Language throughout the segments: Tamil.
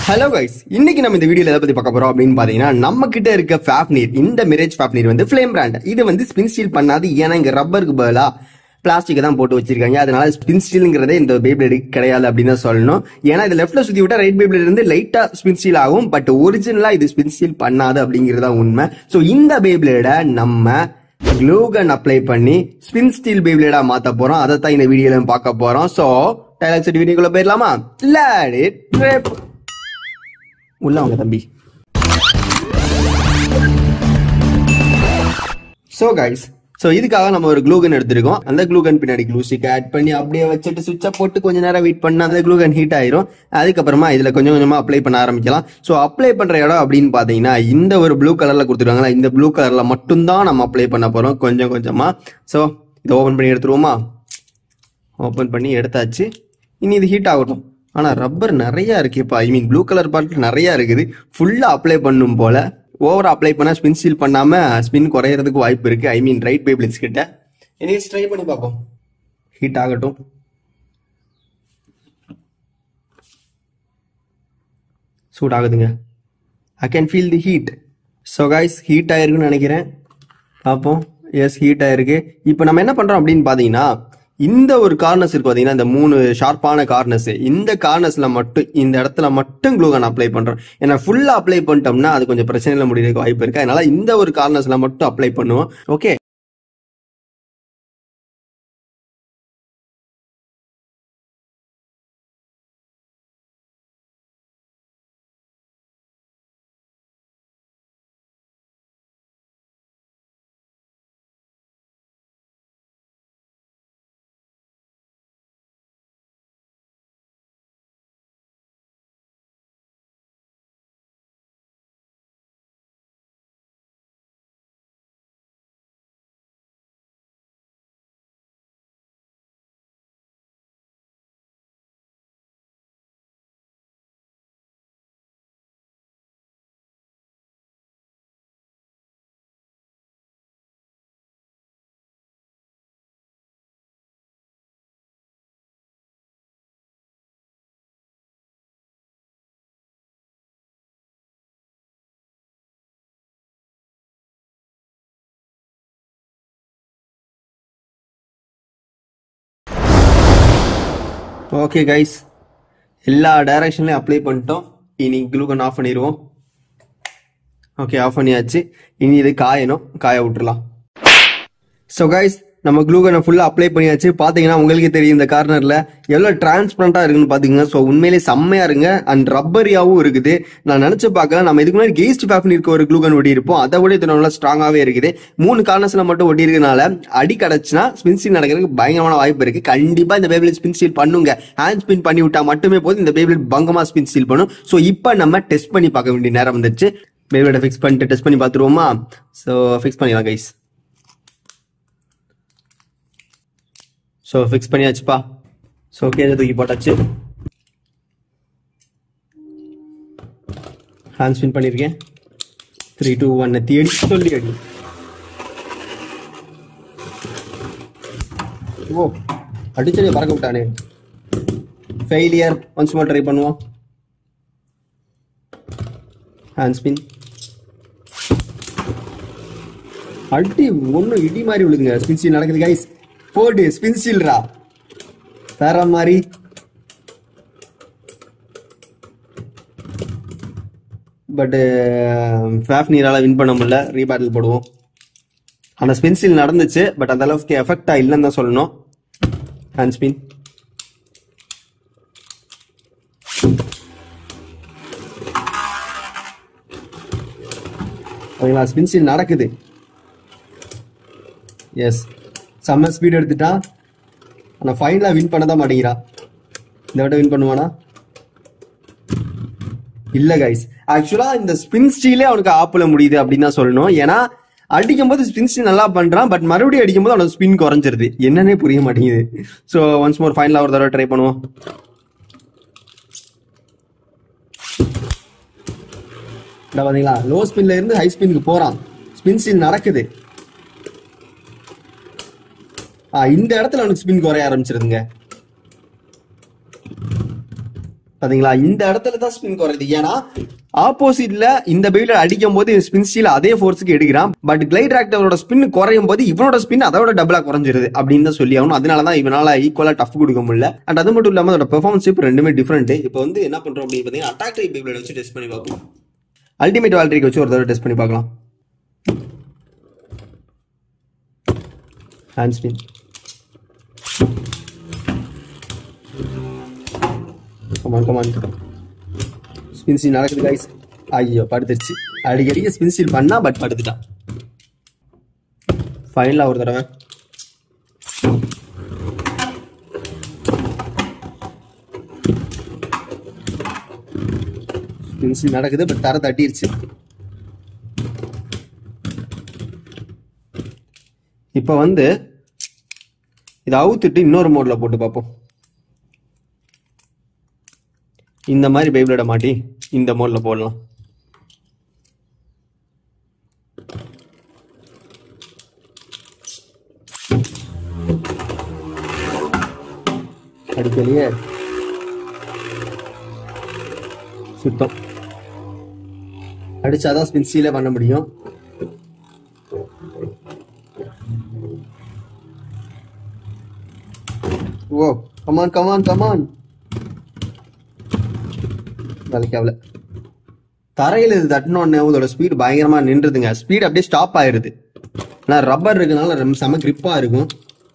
Hello guys, இன்னைக்கு நம்ம இந்த வீடியோல எதை பத்தி பார்க்க போறோம் அப்படின்னு பாத்தீங்கன்னா நம்ம கிட்ட இருக்க fafnir இந்த mirage fafnir வந்து flame brand. இது வந்து ஸ்பின் ஸ்டீல் பண்ணாது, ஏன்னா இங்க ரப்பருக்கு பதிலா பிளாஸ்டிக் தான் போட்டு வச்சிருக்காங்க. அதனால ஸ்பின் ஸ்டீல்ங்கிறதே இந்த பேப்ளேட் கிடையாது அப்படின்னு தான் சொல்லணும். ஏன்னா இது லெஃப்ட்ல சுத்தி விட்டா ரைட் பேப்ளேட் இருந்து லைட்டா ஸ்பின் ஸ்டீல் ஆகும், பட் ஒரிஜினலா இது ஸ்பின் ஸ்டீல் பண்ணாது அப்படிங்கறதா உண்மை. சோ இந்த பேப்ளேட நம்ம க்ளூ கன் அப்ளை பண்ணி ஸ்பின் ஸ்டீல் பேப்ளேடா மாத்த போறோம். அதை தான் இந்த வீடியோல பார்க்க போறோம். சோ டைலாக் செட் வீடியோக்குள்ள போயிடலாமா? Let it rip. உள்ள வாங்க தம்பி. சோ கைஸ், சோ இதுக்காக நம்ம ஒரு க்ளூ கன் எடுத்திருக்கோம். அந்த க்ளூ கன் பின்னாடி க்ளூ ஸ்டிக் ஆட் பண்ணி அப்படியே வச்சுட்டு சுவிட்சை போட்டு கொஞ்ச நேரம் வெயிட் பண்ணா அந்த க்ளூ கன் ஹீட் ஆயிரும். அதுக்கப்புறமா இதுல கொஞ்சம் கொஞ்சமா அப்ளை பண்ண ஆரம்பிக்கலாம். சோ அப்ளை பண்ற இடம் அப்படின்னு பாத்தீங்கன்னா இந்த ஒரு ப்ளூ கலர்ல கொடுத்துருக்காங்களா, இந்த ப்ளூ கலர்ல மட்டும்தான் நம்ம அப்ளை பண்ண போறோம் கொஞ்சம் கொஞ்சமா. சோ இதை ஓபன் பண்ணி எடுத்துருவோமா? ஓபன் பண்ணி எடுத்தாச்சு. இனி இது ஹீட் ஆகட்டும். ஆனா ரப்பர் நிறைய இருக்கு இப்ப, I mean blue colour part நிறைய இருக்குது. ஃபுல்லா அப்ளை பண்ணும் போல. ஓவரா அப்ளை பண்ணா ஸ்பின் ஸ்டீல் பண்ணாம ஸ்பின் குறையறதுக்கு வாய்ப்பு இருக்கு. ஐ மீன் ரைட் பேப்ளேட்ஸ் கிட்ட. இனி ட்ரை பண்ணி பார்ப்போம். ஹீட் ஆகட்டும். சூட் ஆகுதுங்க. I can feel the heat. So guys, heat ஆயிருக்குன்னு நினைக்கிறேன். பார்ப்போம். எஸ், ஹீட் ஆயிருக்கு. இப்போ நம்ம என்ன பண்றோம் அப்படின்னு பாத்தீங்கன்னா, இந்த ஒரு கார்னர்ஸ் இருக்கு பாத்தீங்கன்னா, இந்த 3 ஷார்ப்பான கார்னர்ஸ், இந்த கார்னர்ஸ்ல மட்டும் இந்த இடத்துல மட்டும் க்ளூ கன் அப்ளை பண்றோம். ஏன்னா ஃபுல்லா அப்ளை பண்ணிட்டோம்னா அது கொஞ்சம் பிரச்சனையில முடியறதுக்கு வாய்ப்பு இருக்கு. அதனால இந்த ஒரு கார்னர்ஸ்ல மட்டும் அப்ளை பண்ணுவோம். ஓகே, ஓகே கைஸ், எல்லா டைரக்ஷன்லயும் அப்ளை பண்ணிட்டோம். இனி க்ளூ கன் ஆஃப் பண்ணிடுவோம். ஓகே, ஆஃப் பண்ணியாச்சு. இனி இது காயணும், காய விட்டுறலாம். ஸோ கைஸ், நம்ம க்ளூ கனை ஃபுல்லா அப்ளை பண்ணியாச்சு. பாத்தீங்கன்னா உங்களுக்கு தெரியும் இந்த கார்னர்ல எவ்வளவு டிரான்ஸ்பரண்டா இருக்குன்னு பாத்தீங்கன்னா. ஸோ உண்மையிலே செம்மையா இருங்க. அண்ட் ரப்பரியாவும் இருக்குது. நான் நினைச்சு பார்க்கல, நம்ம இதுக்கு முன்னாடி கெய்ஸ்ட் ஃபேஃப்னிருக்கு ஒரு க்ளூ கன் ஒட்டி இருப்போம். அதை விட இது நல்லா ஸ்ட்ராங்காவே இருக்குது. 3 கார்னர்ஸ்ல மட்டும் ஒட்டி இருக்கனால அடி கிடைச்சுன்னா ஸ்பின் ஸ்டீல் நடக்கிறதுக்கு பயங்கரமான வாய்ப்பு இருக்கு. கண்டிப்பா இந்த பேப்ளேட் ஸ்பின் ஸ்டீல் பண்ணுங்க. ஹேண்ட் ஸ்பின் பண்ணி விட்டா மட்டுமே போதும், இந்த பேப்ளேட் பங்கமா ஸ்பின் ஸ்டீல் பண்ணும். ஸோ இப்போ நம்ம டெஸ்ட் பண்ணி பார்க்க வேண்டிய நேரம் வந்துருச்சு. பேப்ளேட்டை ஃபிக்ஸ் பண்ணிட்டு டெஸ்ட் பண்ணி பார்த்துருவோமா? ஸோ ஃபிக்ஸ் பண்ணிடலாம் கைஸ். ஸோ ஃபிக்ஸ் பண்ணியாச்சுப்பா. ஸோ கேஜை தூக்கி போட்டாச்சு. ஹேண்ட் ஸ்பின் பண்ணியிருக்கேன். 3, 2, 1 தேடி சொல்லி அடி. ஓ, அடிச்சடியை பறக்க விட்டானே. ஃபெயிலியர். ஒன்ஸ் மோர் ட்ரை பண்ணுவோம். Hand spin. அடி ஒன்றும் இடி மாதிரி விழுதுங்க. ஸ்பின் ஸ்டீல் நடக்குது கைஸ். போடு ஸ்பின் ஸ்டீல்ரா தர மாதிரி. பட் ஃபேஃப்னிரால வின் பண்ண முடியல. ரீபேட்டில் போடுவோம். ஆனா ஸ்பின் ஸ்டீல் நடந்துச்சு, பட் அந்த அளவுக்கு எஃபெக்டா இல்லைன்னு தான் சொல்லணும். Hand spin. ஓகேங்களா? ஸ்பின் ஸ்டீல் நடக்குது. எஸ், செம்ம ஸ்பீட் எடுத்துட்டா. ஆனா ஃபைனலா வின் பண்ணதான் மாட்டேங்கிறா. இந்த விட வின் பண்ணுவானா? இல்ல கைஸ், ஆக்சுவலா இந்த ஸ்பின் ஸ்டீலே அவனுக்கு ஆப்புல முடியுது அப்படின்னு தான் சொல்லணும். ஏன்னா அடிக்கும் போது ஸ்பின் ஸ்டீல் நல்லா பண்றான், பட் மறுபடியும் அடிக்கும் போது அவனோட ஸ்பின் குறைஞ்சிருது. என்னன்னே புரிய மாட்டேங்குது. ஸோ ஒன்ஸ் மோர் ஃபைனலா ஒரு தடவை ட்ரை பண்ணுவோம். பாத்தீங்களா, லோ ஸ்பின்ல இருந்து ஹை ஸ்பின்க்கு போறான். ஸ்பின் ஸ்டீல் நடக்குது. இந்த இடத்துல அவனுக்கு ஸ்பின் குறைய ஆரம்பிச்சிருதுங்க. பாத்தீங்களா, இந்த இடத்துல தான் ஸ்பின் குறையுது. ஏன்னா ஆப்போசிட்ல இந்த பெய்ப்ளேட் அடிக்கும் போது ஸ்பின் ஸ்டீல் அதே ஃபோர்ஸுக்கு எடுக்கிறான். பட் கிளைட் ராக்டரோட ஸ்பின் குறையும் போது இவனோட ஸ்பின் அதோட டபுளா குறைஞ்சிருது அப்படின்னு தான் சொல்லி ஆகணும். அதனாலதான் இவனால ஈக்குவலா டஃப் கொடுக்க முடியல. அண்ட் அது மட்டும் இல்லாம அதோட பெர்ஃபார்மன்ஸ் இப்போ ரெண்டுமே டிஃபரெண்ட். இப்போ வந்து என்ன பண்றோம் அப்படின்னு பாத்தீங்கன்னா அட்டாக் டைப் பெய்ப்ளேட் வச்சு டெஸ்ட் பண்ணி பார்ப்போம். அல்டிமேட் வால்ட்ரிக் வச்சு ஒரு தடவை டெஸ்ட் பண்ணி பார்க்கலாம். Hand spin. Come on spin steal நடக்குது கைஸ். ஐயோ படுத்துருச்சு. அடிக்கடிக்க ஸ்பின் ஸ்டீல் பண்ணா பட் படுத்துட்டான். ஃபைனலா ஒரு தடவை ஸ்பின் ஸ்டீல் நடக்குது பட் தர தட்டிருச்சு. இப்ப வந்து இதை அவுத்துட்டு இன்னொரு மோட்ல போட்டு பார்ப்போம். இந்த மாதிரி பெய்ப்ளேட மாட்டி இந்த மோட்ல போடலாம். அடிக்கலையே சுத்தம். அடிச்சாதான் ஸ்பின் ஸ்டீலே பண்ண முடியும். ஓ கமான் வேலைக்காவல. தரையில் இது தட்டினோடனே அதோட ஸ்பீடு பயங்கரமா நின்றுதுங்க. ஸ்பீட் அப்படியே ஸ்டாப் ஆயிருது. ஆனா ரப்பர் இருக்கனால ரொம்ப செம கிரிப்பா இருக்கும்.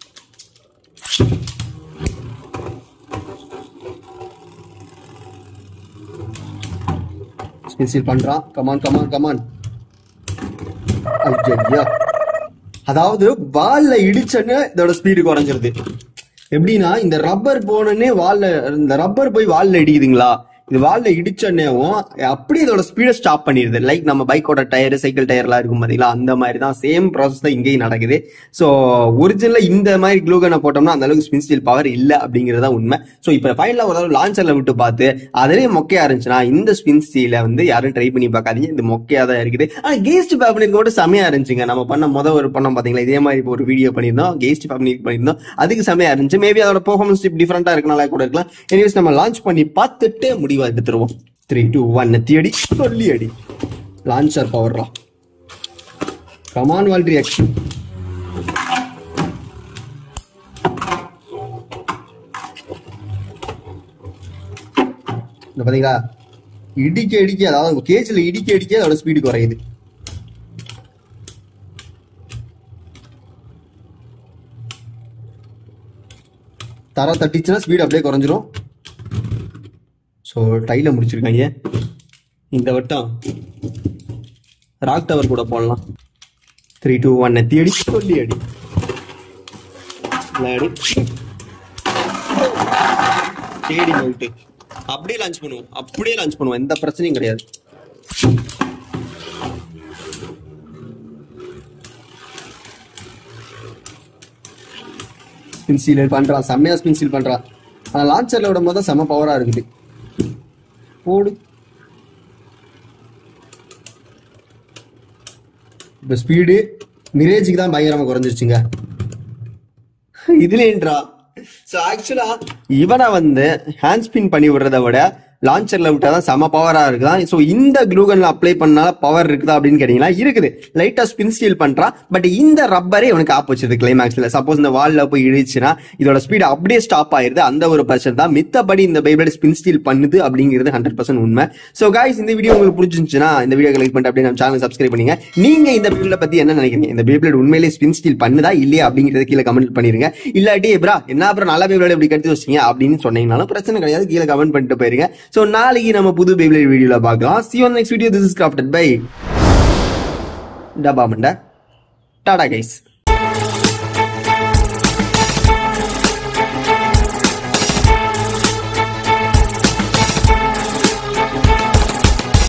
ஸ்பின் ஸ்டீல் பண்றான். கமான். ஐயா, அதாவது வால்ல இடிச்சன்னு இதோட ஸ்பீடு குறைஞ்சிருது. எப்படின்னா இந்த ரப்பர் போனே வால்ல, இந்த ரப்பர் போய் வால்ல இடிக்குதுங்களா, இது வால்ல இடிச்சோடனேவும் அப்படியே இதோட ஸ்பீடை ஸ்டாப் பண்ணிடுது. லைக் நம்ம பைக்கோட டயர், சைக்கிள் டயர்லாம் இருக்கும் பாத்தீங்களா, அந்த மாதிரி தான் சேம் ப்ராசஸ் தான் இங்கேயும் நடக்குது. ஸோ ஒரிஜினலா இந்த மாதிரி க்ளூகனை போட்டோம்னா அந்த அளவுக்கு ஸ்பின் ஸ்டீல் பவர் இல்லை அப்படிங்கிறதா உண்மை. ஸோ இப்போ ஃபைனலா ஒரு தடவை லான்ச்சர்ல விட்டு பார்த்து அதிலே மொக்கையா இருந்துச்சுன்னா இந்த ஸ்பின் ஸ்டீலை வந்து யாரும் ட்ரை பண்ணி பார்க்காதீங்க. இது மொக்கையா தான் இருக்குது. ஆனா கெஸ்ட் ஃபேப்ரிக் கூட செமையா இருந்துச்சுங்க. நம்ம பண்ண ஒரு பண்ணோம் பாத்தீங்களா, இதே மாதிரி ஒரு வீடியோ பண்ணியிருந்தோம், கெஸ்ட் ஃபேப்ரிக் பண்ணியிருந்தோம். அதுக்கு செமையா இருந்துச்சு. மேபி அதோட பெர்ஃபார்மன்ஸ் டிஃபரெண்டா இருக்கனால கூட இருக்கலாம். எனிவேஸ் நம்ம லான்ச் பண்ணி பார்த்துட்டு முடிவா எடுத்துருவோம். 3, 2, 1 நெத்தியடி சொல்லி அடி. லான்ச்சர் பவர்ரா. கமான் வால்ட்ரி ஆக்ஷன். பாத்தீங்களா, இடிக்க அதாவது கேஜ்ல இடிக்க அதோட ஸ்பீடு குறையுது. தர தட்டிச்சுன்னா ஸ்பீடு அப்படியே குறைஞ்சிரும். ஸோ டைல முடிச்சிருக்காங்க. இந்த வட்டம் ராக் டவர் கூட போடலாம். 3, 2, 1 நெத்தி அடி சொல்லி அடி. தேடி போயிட்டு அப்படியே லான்ச் பண்ணுவோம். எந்த பிரச்சனையும் கிடையாது. ஸ்பின் ஸ்டீல் பண்றான், செம்மையா ஸ்பின் ஸ்டீல் பண்றான். ஆனா லான்ச்சர்ல விடும் போது செம்ம பவரா இருக்குது. போடு. இப்ப ஸ்பீடு மிரேஜுக்கு தான் பயங்கரமா குறைஞ்சிருச்சுங்க. இதுலேன்றா. சோ ஆக்சுவலா இவனை வந்து ஹேண்ட் ஸ்பின் பண்ணி விடுறத விட லான்ச்சர்ல விட்டாதான் செம பவரா இருக்குதான். சோ இந்த க்ளூகன்ல அப்ளை பண்ணால பவர் இருக்குதா அப்படின்னு கேட்டீங்கன்னா இருக்குது. லைட்டா ஸ்பின் ஸ்டீல் பண்றான். பட் இந்த ரப்பரே இவனுக்கு ஆப்போசிட் கிளைமேக்ஸ்ல. சப்போஸ் இந்த வால்ல போய் இடிச்சுன்னா இதோட ஸ்பீடு அப்படியே ஸ்டாப் ஆயிருது. அந்த ஒரு பிரச்சனை தான். மித்தபடி இந்த பெய்ப்ளேட் ஸ்பின் ஸ்டீல் பண்ணுது அப்படிங்கிறது 100% உண்மை. சோ கைஸ், இந்த வீடியோ உங்களுக்கு பிடிச்சிருந்துச்சுன்னா இந்த வீடியோ லைக் பண்ணிட்டு அப்படியே நம்ம சேனல் சப்ஸ்கிரைப் பண்ணுங்க. நீங்க இந்த பெய்ப்ளேட் பத்தி என்ன நினைக்கிறீங்க? இந்த பெய்ப்ளேட் உண்மையிலேயே ஸ்பின் ஸ்டீல் பண்ணுதா இல்லையா அப்படிங்கறத கீழே கமெண்ட் பண்ணிருங்க. இல்லாட்டி ப்ரா என்ன ப்ரோ நல்ல பெய்ப்ளேட் இப்படி கட்டி வச்சீங்க அப்படின்னு சொன்னீங்கனாலும் பிரச்சனை கிடையாது, கீழே கமெண்ட் பண்ணிட்டு போயிருங்க. சோ நாளைக்கு நம்ம புது பெய்ப்ளேட் வீடியோல பார்க்கலாம். See you on next video. This is crafted by Dabamanda. Tada guys.